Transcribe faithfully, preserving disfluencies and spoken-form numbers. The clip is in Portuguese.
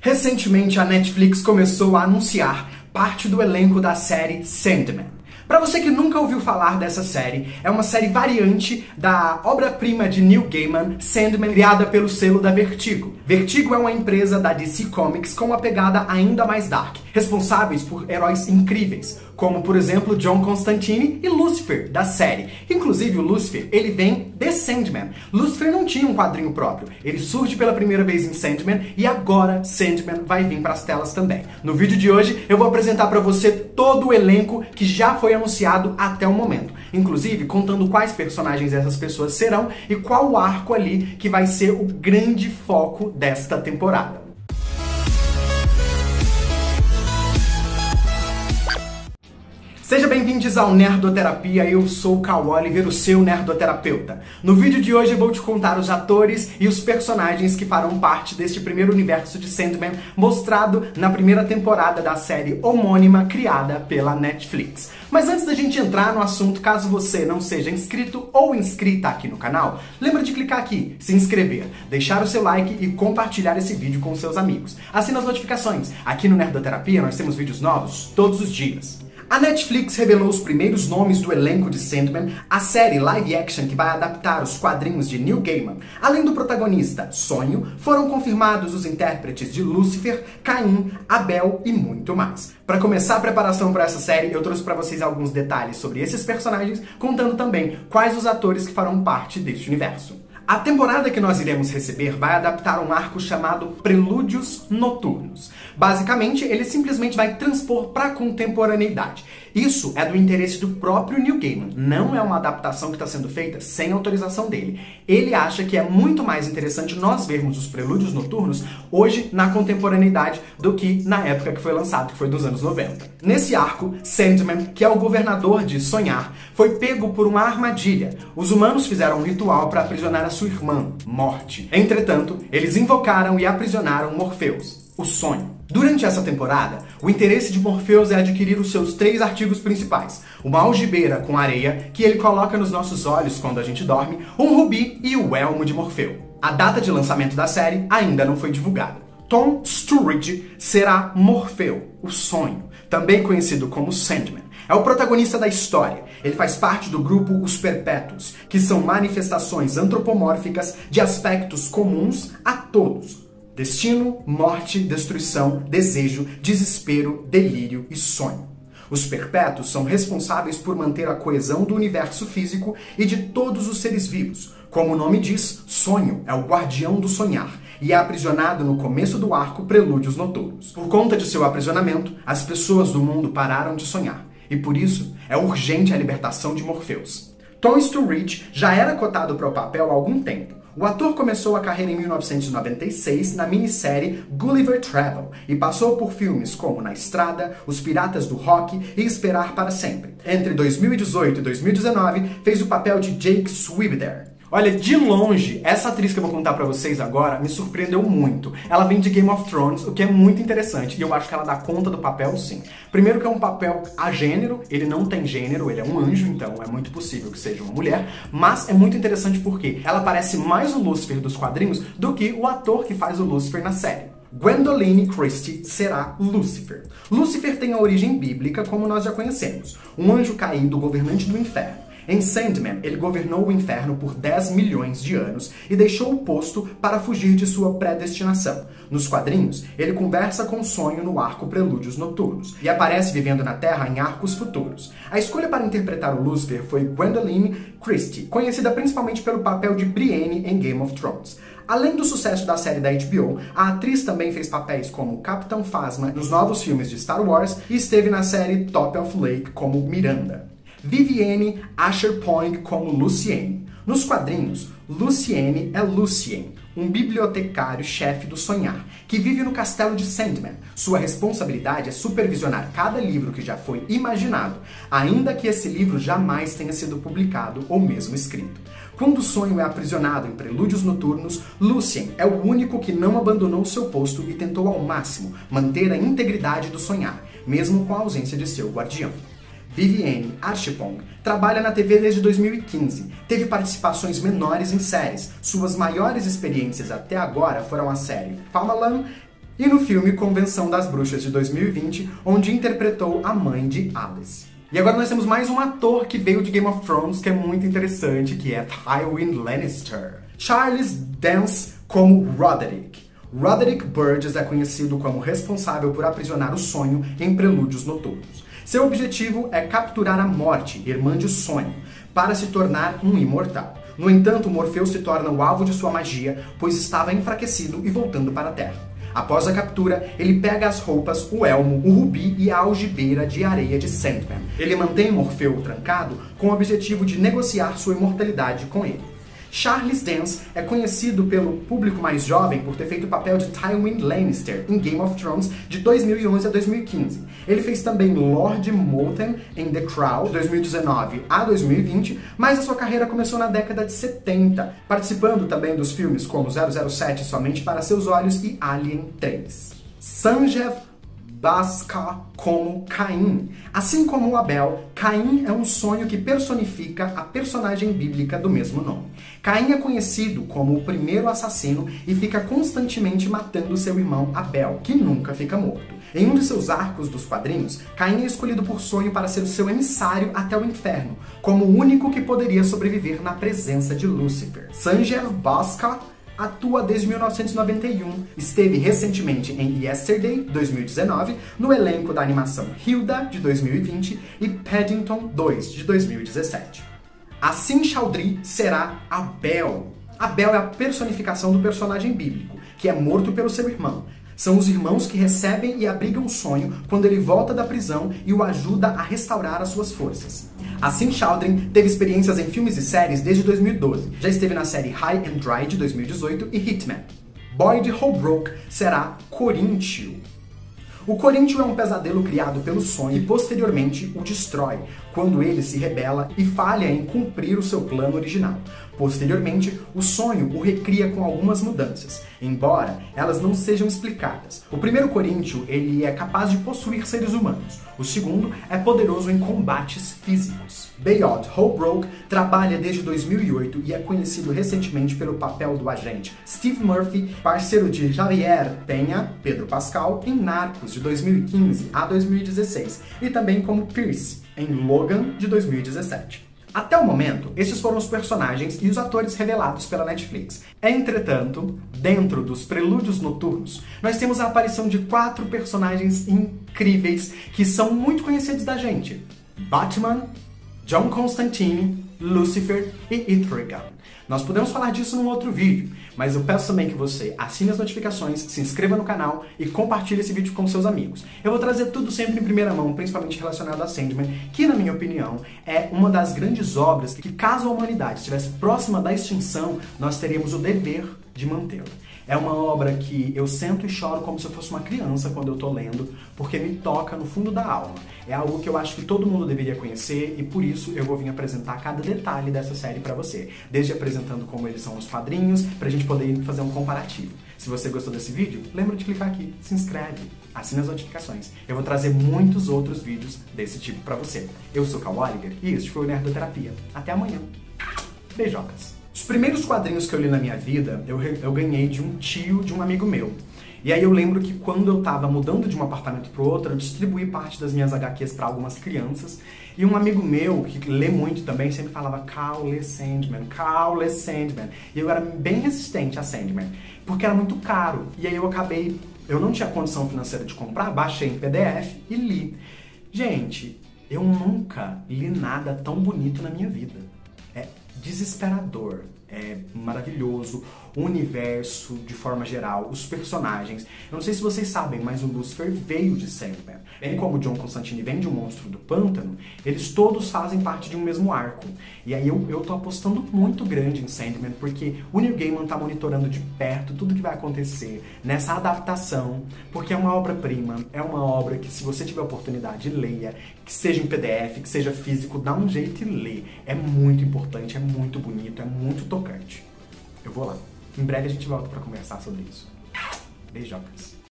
Recentemente, a Netflix começou a anunciar parte do elenco da série Sandman. Para você que nunca ouviu falar dessa série, é uma série variante da obra-prima de Neil Gaiman, Sandman, criada pelo selo da Vertigo. Vertigo é uma empresa da D C Comics com uma pegada ainda mais dark, responsáveis por heróis incríveis, como, por exemplo, John Constantine e Lucifer, da série. Inclusive, o Lucifer, ele vem de Sandman. Lucifer não tinha um quadrinho próprio. Ele surge pela primeira vez em Sandman e agora Sandman vai vir para as telas também. No vídeo de hoje, eu vou apresentar para você todo o elenco que já foi anunciado até o momento. Inclusive, contando quais personagens essas pessoas serão e qual o arco ali que vai ser o grande foco desta temporada. Seja bem-vindos ao Nerdoterapia, eu sou o Cal Oliver, o seu nerdoterapeuta. No vídeo de hoje eu vou te contar os atores e os personagens que farão parte deste primeiro universo de Sandman, mostrado na primeira temporada da série homônima criada pela Netflix. Mas antes da gente entrar no assunto, caso você não seja inscrito ou inscrita aqui no canal, lembra de clicar aqui, se inscrever, deixar o seu like e compartilhar esse vídeo com seus amigos. Assina as notificações. Aqui no Nerdoterapia nós temos vídeos novos todos os dias. A Netflix revelou os primeiros nomes do elenco de Sandman, a série live action que vai adaptar os quadrinhos de Neil Gaiman. Além do protagonista, Sonho, foram confirmados os intérpretes de Lucifer, Caim, Abel e muito mais. Para começar a preparação para essa série, eu trouxe para vocês alguns detalhes sobre esses personagens, contando também quais os atores que farão parte deste universo. A temporada que nós iremos receber vai adaptar um arco chamado Prelúdios Noturnos. Basicamente, ele simplesmente vai transpor para a contemporaneidade. Isso é do interesse do próprio Neil Gaiman, não é uma adaptação que está sendo feita sem autorização dele. Ele acha que é muito mais interessante nós vermos os Prelúdios Noturnos hoje na contemporaneidade do que na época que foi lançado, que foi dos anos noventa. Nesse arco, Sandman, que é o governador de Sonhar, foi pego por uma armadilha. Os humanos fizeram um ritual para aprisionar a sua irmã, Morte. Entretanto, eles invocaram e aprisionaram Morpheus, o Sonho. Durante essa temporada, o interesse de Morpheus é adquirir os seus três artigos principais. Uma algibeira com areia, que ele coloca nos nossos olhos quando a gente dorme, um rubi e o elmo de Morfeu. A data de lançamento da série ainda não foi divulgada. Tom Sturridge será Morfeu, o Sonho, também conhecido como Sandman. É o protagonista da história. Ele faz parte do grupo Os Perpétuos, que são manifestações antropomórficas de aspectos comuns a todos. Destino, morte, destruição, desejo, desespero, delírio e sonho. Os Perpétuos são responsáveis por manter a coesão do universo físico e de todos os seres vivos. Como o nome diz, Sonho é o guardião do sonhar e é aprisionado no começo do arco Prelúdios Noturnos. Por conta de seu aprisionamento, as pessoas do mundo pararam de sonhar e por isso é urgente a libertação de Morpheus. Tom Sturridge já era cotado para o papel há algum tempo. O ator começou a carreira em mil novecentos e noventa e seis na minissérie Gulliver Travel e passou por filmes como Na Estrada, Os Piratas do Rock e Esperar para Sempre. Entre dois mil e dezoito e dois mil e dezenove, fez o papel de Jake Swiveder. Olha, de longe, essa atriz que eu vou contar pra vocês agora me surpreendeu muito. Ela vem de Game of Thrones, o que é muito interessante, e eu acho que ela dá conta do papel, sim. Primeiro que é um papel agênero, ele não tem gênero, ele é um anjo, então é muito possível que seja uma mulher, mas é muito interessante porque ela parece mais o Lucifer dos quadrinhos do que o ator que faz o Lucifer na série. Gwendoline Christie será Lucifer. Lucifer tem a origem bíblica, como nós já conhecemos, um anjo caído, governante do inferno. Em Sandman, ele governou o inferno por dez milhões de anos e deixou o posto para fugir de sua predestinação. Nos quadrinhos, ele conversa com o Sonho no arco Prelúdios Noturnos e aparece vivendo na Terra em arcos futuros. A escolha para interpretar o Lucifer foi Gwendoline Christie, conhecida principalmente pelo papel de Brienne em Game of Thrones. Além do sucesso da série da H B O, a atriz também fez papéis como Capitão Phasma nos novos filmes de Star Wars e esteve na série Top of Lake como Miranda. Vivienne Asher-Poing como Lucienne. Nos quadrinhos, Lucienne é Lucien, um bibliotecário-chefe do Sonhar, que vive no castelo de Sandman. Sua responsabilidade é supervisionar cada livro que já foi imaginado, ainda que esse livro jamais tenha sido publicado ou mesmo escrito. Quando o Sonho é aprisionado em Prelúdios Noturnos, Lucien é o único que não abandonou seu posto e tentou ao máximo manter a integridade do Sonhar, mesmo com a ausência de seu guardião. Vivienne Asher-Poing trabalha na T V desde dois mil e quinze. Teve participações menores em séries. Suas maiores experiências até agora foram a série Famalan e no filme Convenção das Bruxas de dois mil e vinte, onde interpretou a mãe de Alice. E agora nós temos mais um ator que veio de Game of Thrones, que é muito interessante, que é Tywin Lannister. Charles Dance como Roderick. Roderick Burgess é conhecido como responsável por aprisionar o sonho em Prelúdios Noturnos. Seu objetivo é capturar a morte, irmã de sonho, para se tornar um imortal. No entanto, Morfeu se torna o alvo de sua magia, pois estava enfraquecido e voltando para a Terra. Após a captura, ele pega as roupas, o elmo, o rubi e a algibeira de areia de Sandman. Ele mantém Morfeu trancado com o objetivo de negociar sua imortalidade com ele. Charles Dance é conhecido pelo público mais jovem por ter feito o papel de Tywin Lannister em Game of Thrones de dois mil e onze a dois mil e quinze. Ele fez também Lord Moulton em The Crown de dois mil e dezenove a dois mil e vinte, mas a sua carreira começou na década de setenta, participando também dos filmes como zero zero sete Somente para Seus Olhos e Alien três. Sanjeev Bhaskar como Caim. Assim como Abel, Caim é um sonho que personifica a personagem bíblica do mesmo nome. Caim é conhecido como o primeiro assassino e fica constantemente matando seu irmão Abel, que nunca fica morto. Em um de seus arcos dos quadrinhos, Caim é escolhido por sonho para ser o seu emissário até o inferno, como o único que poderia sobreviver na presença de Lúcifer. Sanjeev Bhaskar atua desde mil novecentos e noventa e um, esteve recentemente em Yesterday, dois mil e dezenove, no elenco da animação Hilda, de dois mil e vinte, e Paddington dois, de dois mil e dezessete. Assim Chaudhry será Abel. Abel é a personificação do personagem bíblico, que é morto pelo seu irmão. São os irmãos que recebem e abrigam o sonho quando ele volta da prisão e o ajuda a restaurar as suas forças. Assim, Chaudhry teve experiências em filmes e séries desde dois mil e doze. Já esteve na série High and Dry de dois mil e dezoito e Hitman. Boyd Holbrook será Coríntio. O Coríntio é um pesadelo criado pelo sonho e posteriormente o destrói, quando ele se rebela e falha em cumprir o seu plano original. Posteriormente, o sonho o recria com algumas mudanças, embora elas não sejam explicadas. O primeiro Coríntio, ele é capaz de possuir seres humanos. O segundo é poderoso em combates físicos. Boyd Holbrook trabalha desde dois mil e oito e é conhecido recentemente pelo papel do agente Steve Murphy, parceiro de Javier Peña, Pedro Pascal, em Narcos de dois mil e quinze a dois mil e dezesseis, e também como Pierce em Logan de dois mil e dezessete. Até o momento, esses foram os personagens e os atores revelados pela Netflix. Entretanto, dentro dos Prelúdios Noturnos, nós temos a aparição de quatro personagens incríveis que são muito conhecidos da gente: Batman, John Constantine, Lucifer e Etrigan. Nós podemos falar disso num outro vídeo, mas eu peço também que você assine as notificações, se inscreva no canal e compartilhe esse vídeo com seus amigos. Eu vou trazer tudo sempre em primeira mão, principalmente relacionado a Sandman, que, na minha opinião, é uma das grandes obras que, caso a humanidade estivesse próxima da extinção, nós teríamos o dever de mantê-la. É uma obra que eu sento e choro como se eu fosse uma criança quando eu tô lendo, porque me toca no fundo da alma. É algo que eu acho que todo mundo deveria conhecer e por isso eu vou vir apresentar cada detalhe dessa série pra você. Desde apresentando como eles são os quadrinhos, pra gente poder fazer um comparativo. Se você gostou desse vídeo, lembra de clicar aqui, se inscreve, assina as notificações. Eu vou trazer muitos outros vídeos desse tipo pra você. Eu sou Cal Oliver e este foi o Nerdoterapia. Até amanhã. Beijocas. Os primeiros quadrinhos que eu li na minha vida, eu, eu ganhei de um tio de um amigo meu. E aí eu lembro que quando eu tava mudando de um apartamento pro outro, eu distribuí parte das minhas agá quês para algumas crianças. E um amigo meu, que lê muito também, sempre falava: Cal, lê Sandman, Cal, lê Sandman. E eu era bem resistente a Sandman, porque era muito caro. E aí eu acabei, eu não tinha condição financeira de comprar, baixei em P D F e li. Gente, eu nunca li nada tão bonito na minha vida. É desesperador, é maravilhoso, o universo de forma geral, os personagens. Eu não sei se vocês sabem, mas o Lucifer veio de Sandman. Bem como o John Constantine vem de um monstro do pântano, eles todos fazem parte de um mesmo arco. E aí eu, eu tô apostando muito grande em Sandman, porque o Neil Gaiman tá monitorando de perto tudo que vai acontecer nessa adaptação, porque é uma obra-prima, é uma obra que, se você tiver oportunidade, leia, que seja em P D F, que seja físico, dá um jeito e lê. É muito importante, é muito bonito, é muito tocante. Eu vou lá. Em breve a gente volta pra conversar sobre isso. Beijocas.